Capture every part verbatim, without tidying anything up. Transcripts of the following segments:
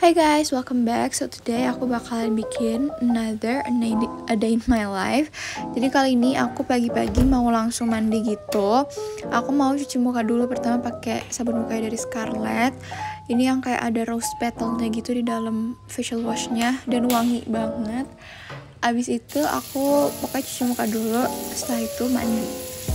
Hi guys, welcome back. So today aku bakalan bikin another a day in my life. Jadi kali ini aku pagi-pagi mau langsung mandi gitu. Aku mau cuci muka dulu, pertama pakai sabun muka dari Scarlett. Ini yang kayak ada rose petalnya gitu di dalam facial washnya dan wangi banget. Abis itu aku pokoknya cuci muka dulu, setelah itu mandi.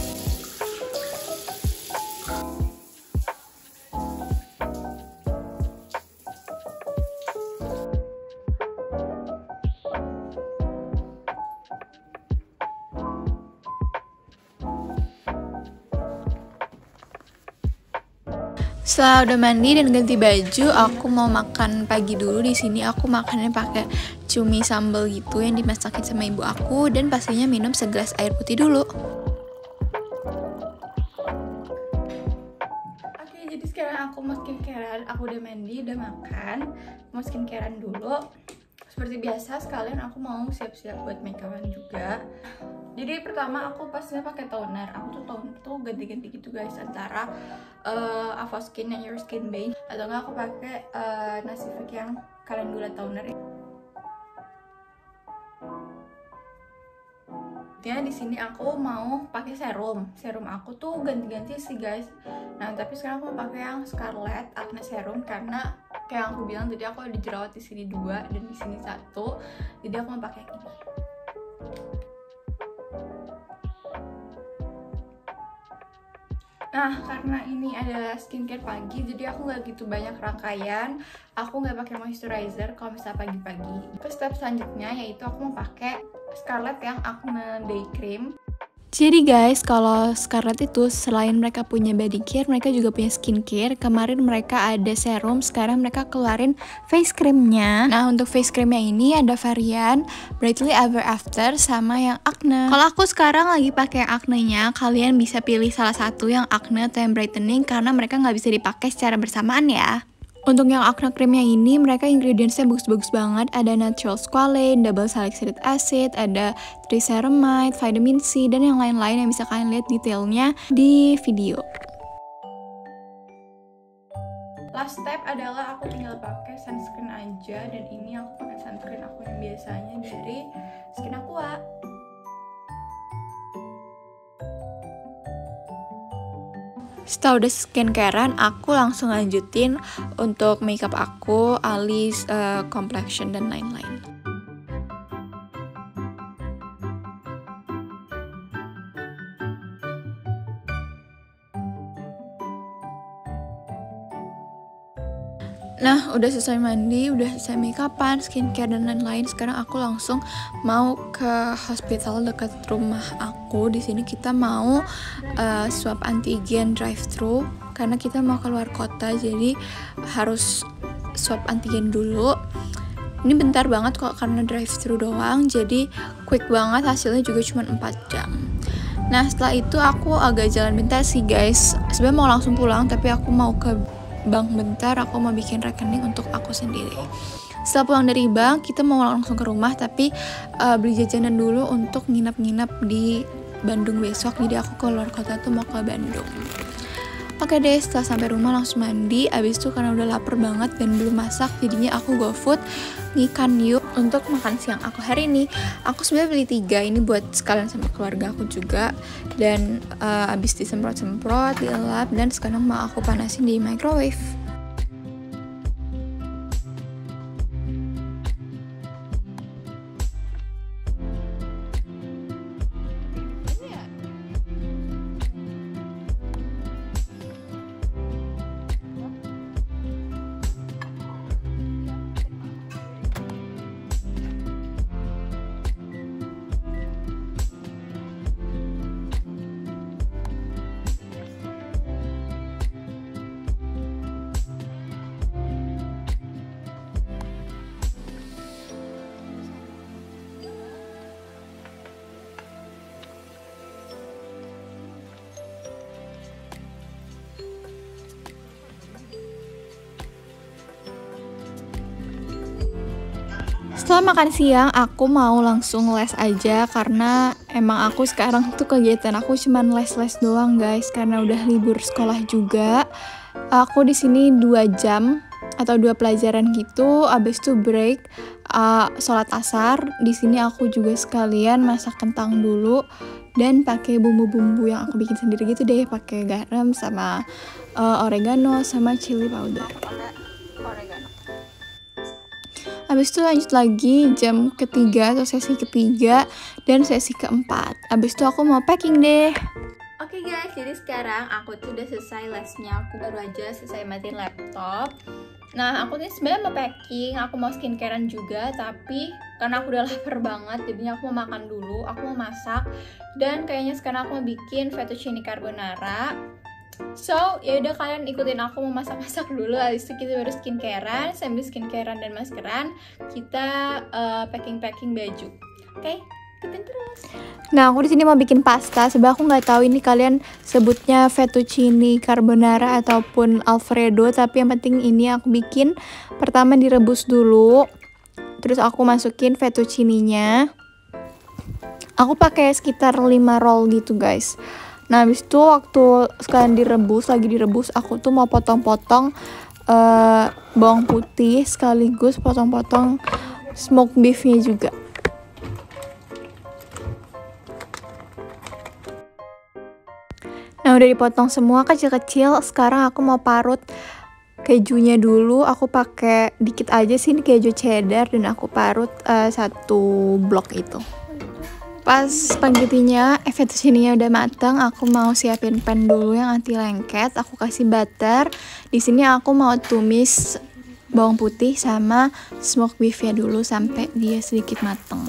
Setelah udah mandi dan ganti baju, aku mau makan pagi dulu. Di sini aku makannya pakai cumi sambal gitu yang dimasakin sama ibu aku, dan pastinya minum segelas air putih dulu. Oke, jadi sekarang aku mau skincarean. Aku udah mandi, udah makan, mau skincarean dulu. Seperti biasa, sekalian aku mau siap-siap buat makeupan juga. Jadi pertama aku pastinya pakai toner. Aku tuh toner tuh ganti-ganti gitu guys, antara uh, Avoskin yang Your Skin Base atau enggak aku pakai uh, Nasifik yang Calendula toner. Ya di sini aku mau pakai serum. Serum aku tuh ganti-ganti sih guys. Nah tapi sekarang aku mau pakai yang Scarlett Acne Serum karena kayak yang aku bilang tadi, aku ada jerawat di sini dua dan di sini satu. Jadi aku mau pakai ini. Nah, karena ini adalah skincare pagi, jadi aku nggak gitu banyak rangkaian. Aku nggak pakai moisturizer kalau misalnya pagi-pagi. Ke step selanjutnya yaitu aku mau pakai Scarlett yang Acne Day Cream. Jadi guys, kalau Scarlett itu selain mereka punya body care, mereka juga punya skincare. Kemarin mereka ada serum, sekarang mereka keluarin face creamnya. Nah untuk face creamnya ini ada varian Brightly Ever After sama yang acne. Kalau aku sekarang lagi pakai acne-nya, kalian bisa pilih salah satu yang acne atau yang brightening karena mereka nggak bisa dipakai secara bersamaan ya. Untuk yang acne creamnya ini, mereka ingredientsnya bagus-bagus banget. Ada natural squalane, double salicylic acid, ada triceramide, vitamin C, dan yang lain-lain yang bisa kalian lihat detailnya di video. Last step adalah aku tinggal pakai sunscreen aja, dan ini aku pakai sunscreen aku yang biasanya dari Skin Aqua. Setelah udah skincarean, aku langsung lanjutin untuk makeup aku, alis, uh, complexion, dan lain-lain. Nah, udah selesai mandi, udah selesai makeupan, skincare, dan lain-lain. Sekarang aku langsung mau ke hospital dekat rumah aku. Di sini kita mau uh, swab antigen drive-thru karena kita mau keluar kota, jadi harus swab antigen dulu. Ini bentar banget kok karena drive-thru doang, jadi quick banget, hasilnya juga cuma empat jam. Nah, setelah itu aku agak jalan bentar sih guys. Sebenarnya mau langsung pulang, tapi aku mau ke bank bentar, aku mau bikin rekening untuk aku sendiri. Setelah pulang dari bank, kita mau langsung ke rumah, tapi uh, beli jajanan dulu untuk nginap-nginap di Bandung besok. Jadi aku keluar kota tuh mau ke Bandung. Oke deh, setelah sampai rumah langsung mandi. Abis itu karena udah lapar banget dan belum masak, jadinya aku go food Nikan yuk untuk makan siang aku hari ini. Aku sebenarnya beli tiga, ini buat sekalian sama keluarga aku juga. Dan uh, abis disemprot-semprot, dilap, dan sekarang mau aku panasin di microwave. Setelah makan siang, aku mau langsung les aja karena emang aku sekarang tuh kegiatan aku cuman les-les doang guys, karena udah libur sekolah juga. Aku di sini dua jam atau dua pelajaran gitu. Abis itu break, uh, sholat asar. Di sini aku juga sekalian masak kentang dulu dan pakai bumbu-bumbu yang aku bikin sendiri gitu deh, pakai garam sama uh, oregano sama chili powder. Habis itu lanjut lagi jam ketiga atau sesi ketiga dan sesi keempat. Habis itu aku mau packing deh. Oke okay guys, jadi sekarang aku tuh udah selesai lesnya. Aku baru aja selesai matiin laptop. Nah, aku nih sebenarnya mau packing, aku mau skincarean juga, tapi karena aku udah lapar banget, jadinya aku mau makan dulu, aku mau masak. Dan kayaknya sekarang aku mau bikin fettuccine carbonara. So, ya udah kalian ikutin aku mau masak-masak dulu. Habis itu kita baru skincarean, sambil skincarean dan maskeran, kita uh, packing-packing baju. Oke, okay? Ikutin terus. Nah, aku di sini mau bikin pasta. Sebab aku nggak tahu ini kalian sebutnya fettuccine carbonara ataupun alfredo, tapi yang penting ini aku bikin. Pertama direbus dulu, terus aku masukin fettuccine-nya. Aku pakai sekitar lima roll gitu, guys. Nah, habis itu waktu sekalian direbus, lagi direbus, aku tuh mau potong-potong uh, bawang putih sekaligus potong-potong smoked beef-nya juga. Nah, udah dipotong semua kecil-kecil. Sekarang aku mau parut kejunya dulu. Aku pakai dikit aja sih, ini keju cheddar, dan aku parut uh, satu blok itu. Pas spaghettinya, eh, fettuccine-nya udah matang, aku mau siapin pan dulu yang anti lengket. Aku kasih butter. Di sini aku mau tumis bawang putih sama smoked beef-nya dulu sampai dia sedikit matang.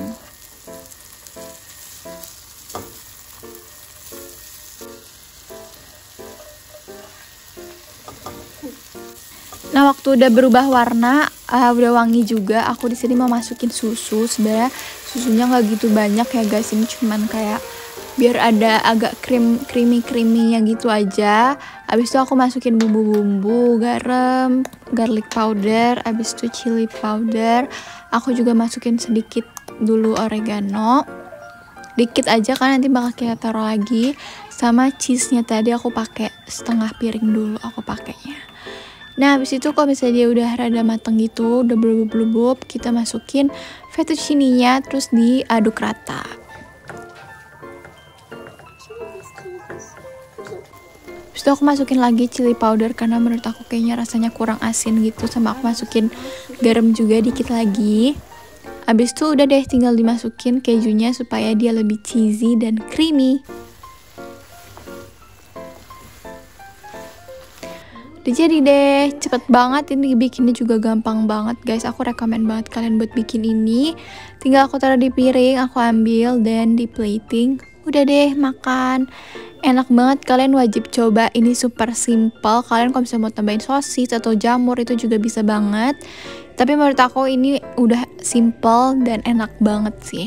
Nah, waktu udah berubah warna, uh, udah wangi juga, aku di sini mau masukin susu. Sebenarnya susunya nggak gitu banyak ya guys, ini cuman kayak biar ada agak krim creamy creaminya gitu aja. Abis itu aku masukin bumbu-bumbu, garam, garlic powder, abis itu chili powder. Aku juga masukin sedikit dulu oregano, dikit aja kan nanti bakal kita taruh lagi. Sama cheese-nya tadi aku pakai setengah piring dulu aku pakainya. Nah, habis itu kalau misalnya dia udah rada mateng gitu, udah belubuk-belubuk, kita masukin fettuccine-nya, terus diaduk rata. Habis itu aku masukin lagi chili powder, karena menurut aku kayaknya rasanya kurang asin gitu. Sama aku masukin garam juga dikit lagi. Habis itu udah deh, tinggal dimasukin kejunya supaya dia lebih cheesy dan creamy. Udah jadi deh, cepet banget, ini bikinnya juga gampang banget guys. Aku rekomen banget kalian buat bikin ini. Tinggal aku taruh di piring, aku ambil dan di plating. Udah deh, makan. Enak banget, kalian wajib coba. Ini super simple. Kalian kalau misalnya mau tambahin sosis atau jamur itu juga bisa banget. Tapi menurut aku ini udah simple dan enak banget sih.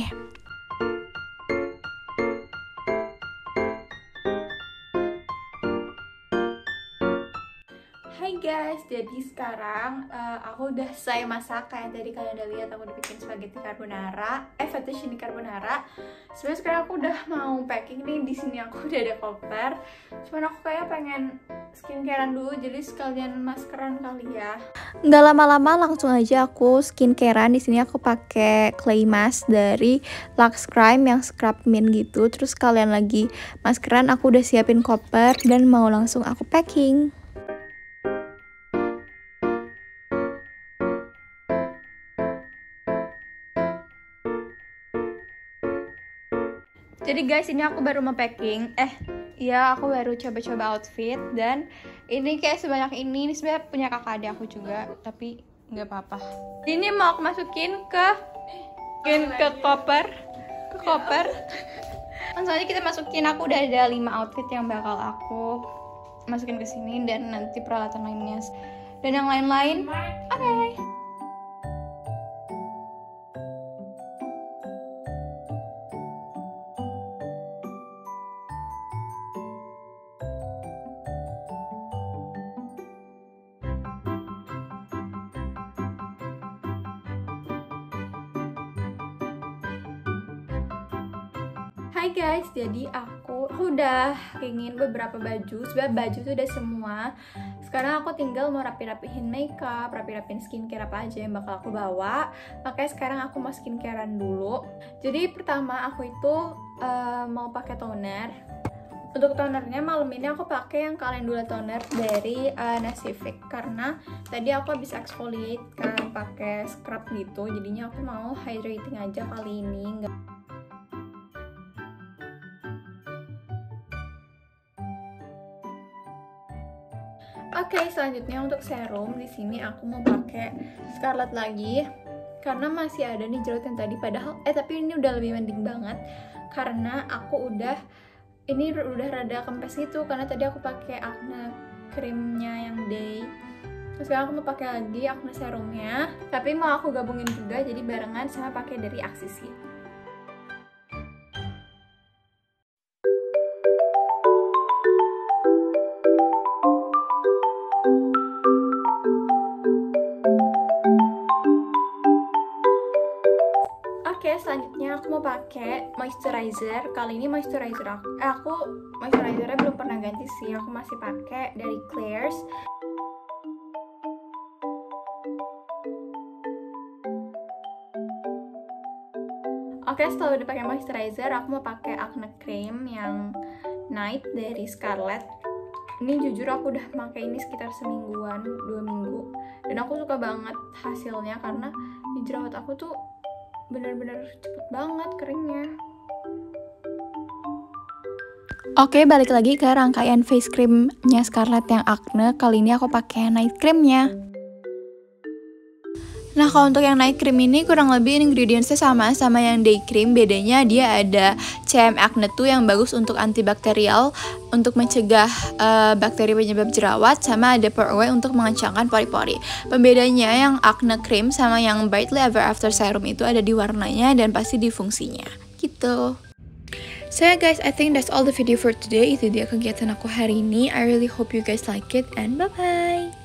Hai guys, jadi sekarang uh, aku udah selesai masak. Kayak tadi kalian udah lihat aku udah bikin spaghetti carbonara, eh fettuccine carbonara. Sebenarnya sekarang aku udah mau packing nih. Di sini aku udah ada koper. Cuman aku kayak pengen skincarean dulu, jadi sekalian maskeran kali ya. Nggak lama-lama, langsung aja aku skincarean. Di sini aku pakai clay mask dari Lux Crime yang scrub mint gitu. Terus kalian lagi maskeran, aku udah siapin koper dan mau langsung aku packing. Jadi guys, ini aku baru mau packing. Eh, iya aku baru coba-coba outfit. Dan ini kayak sebanyak ini. Ini sebenarnya punya kakak adik aku juga, tapi nggak apa-apa. Ini mau aku masukin ke masukin ke koper, ke koper. Langsung aja kita masukin. Aku udah ada lima outfit yang bakal aku masukin ke sini, dan nanti peralatan lainnya dan yang lain-lain. Oke. Okay. Hai guys, jadi aku Aku udah ingin beberapa baju, sebenarnya baju tuh udah semua. Sekarang aku tinggal mau rapi-rapihin makeup, rapi-rapihin skincare apa aja yang bakal aku bawa. Makanya sekarang aku mau skincarean dulu. Jadi pertama aku itu uh, mau pakai toner. Untuk tonernya malam ini aku pakai yang Calendula toner dari uh, Nasivic, karena tadi aku habis exfoliate kan pakai scrub gitu, jadinya aku mau hydrating aja kali ini. Nggak Oke, okay, selanjutnya untuk serum di sini aku mau pakai Scarlett lagi karena masih ada nih jerawat yang tadi, padahal eh tapi ini udah lebih mending banget karena aku udah ini udah rada kempes gitu karena tadi aku pakai acne krimnya yang day. Terus sekarang aku mau pakai lagi acne serumnya, tapi mau aku gabungin juga jadi barengan sama pakai dari Axisi. Oke, selanjutnya aku mau pakai moisturizer. Kali ini moisturizer aku, eh, aku moisturizernya belum pernah ganti sih. Aku masih pakai dari Klairs. Oke, setelah udah pakai moisturizer, aku mau pakai acne cream yang Night dari Scarlett. Ini jujur aku udah pakai ini sekitar semingguan, dua minggu, dan aku suka banget hasilnya karena jerawat aku tuh bener-bener cepet banget keringnya. Oke, balik lagi ke rangkaian face creamnya Scarlett yang acne. Kali ini aku pakai night creamnya. Nah, kalau untuk yang night cream ini kurang lebih ingredientsnya sama sama yang day cream. Bedanya dia ada C M acne tuh yang bagus untuk antibakterial, untuk mencegah uh, bakteri penyebab jerawat, sama ada pore away untuk mengencangkan pori-pori. Pembedanya yang acne cream sama yang brightly ever after serum itu ada di warnanya dan pasti di fungsinya gitu. So yeah guys, I think that's all the video for today. Itu dia kegiatan aku hari ini. I really hope you guys like it and bye bye.